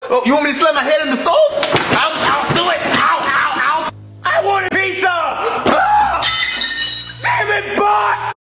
Oh, you want me to slam my head in the stove?